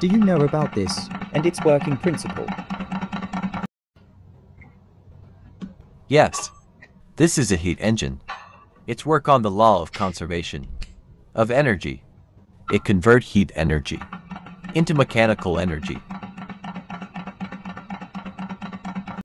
Do you know about this and its working principle? Yes. This is a heat engine. Its work on the law of conservation of energy. It convert heat energy into mechanical energy.